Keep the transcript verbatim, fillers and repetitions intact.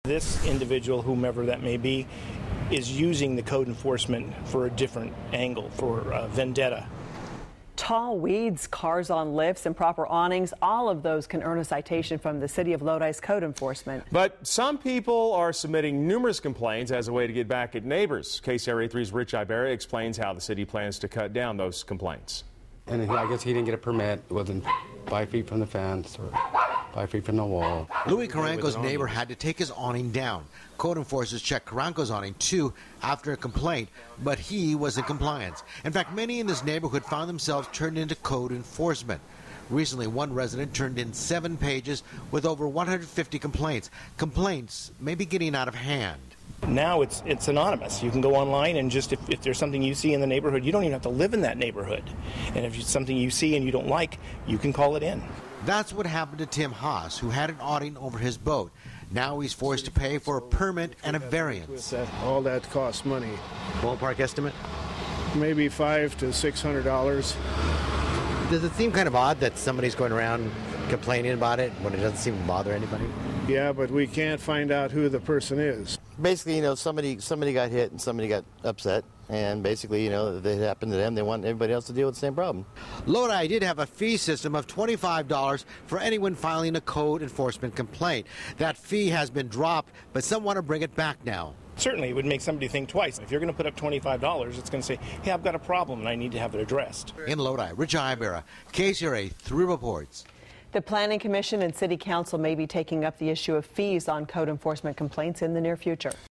This individual, whomever that may be, is using the code enforcement for a different angle, for uh, vendetta. Tall weeds, cars on lifts, improper awnings, all of those can earn a citation from the City of Lodi's code enforcement. But some people are submitting numerous complaints as a way to get back at neighbors. K C R A three's Rich Ibarra explains how the city plans to cut down those complaints. And I guess he didn't get a permit. It wasn't five feet from the fence or five feet from the wall. Louis Caranco's neighbor had to take his awning down. Code enforcers checked Caranco's awning too after a complaint, but he was in compliance. In fact, many in this neighborhood found themselves turned into code enforcement. Recently, one resident turned in seven pages with over one hundred fifty complaints. Complaints may be getting out of hand. Now it's it's anonymous. You can go online and just, if, if there's something you see in the neighborhood, you don't even have to live in that neighborhood. And if it's something you see and you don't like, you can call it in. That's what happened to Tim Haas, who had an awning over his boat. Now he's forced to pay for a permit and a variance. All that costs money. Ballpark estimate? Maybe five to six hundred dollars. Does it seem kind of odd that somebody's going around complaining about it when it doesn't seem to bother anybody? Yeah, but we can't find out who the person is. Basically, you know, somebody somebody got hit and somebody got upset, and basically, you know, if it happened to them, they want everybody else to deal with the same problem. Lodi did have a fee system of twenty-five dollars for anyone filing a code enforcement complaint. That fee has been dropped, but some want to bring it back now. Certainly, it would make somebody think twice. If you're going to put up twenty-five dollars, it's going to say, hey, I've got a problem and I need to have it addressed. In Lodi, Rich Ibarra, K C R A three reports. The Planning Commission and City Council may be taking up the issue of fees on code enforcement complaints in the near future.